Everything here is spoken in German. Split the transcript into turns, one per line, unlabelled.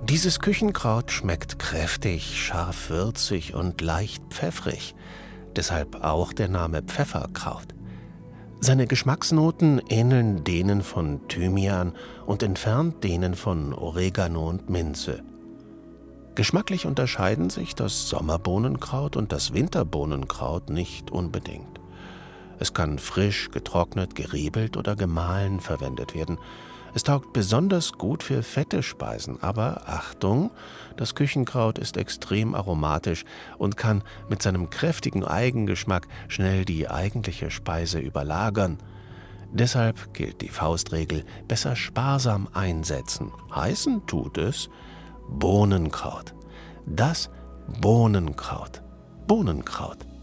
Dieses Küchenkraut schmeckt kräftig, scharf-würzig und leicht pfeffrig, deshalb auch der Name Pfefferkraut. Seine Geschmacksnoten ähneln denen von Thymian und entfernt denen von Oregano und Minze. Geschmacklich unterscheiden sich das Sommerbohnenkraut und das Winterbohnenkraut nicht unbedingt. Es kann frisch, getrocknet, geriebelt oder gemahlen verwendet werden. Es taugt besonders gut für fette Speisen, aber Achtung, das Küchenkraut ist extrem aromatisch und kann mit seinem kräftigen Eigengeschmack schnell die eigentliche Speise überlagern. Deshalb gilt die Faustregel: besser sparsam einsetzen. Heißen tut es Bohnenkraut. Das Bohnenkraut. Bohnenkraut.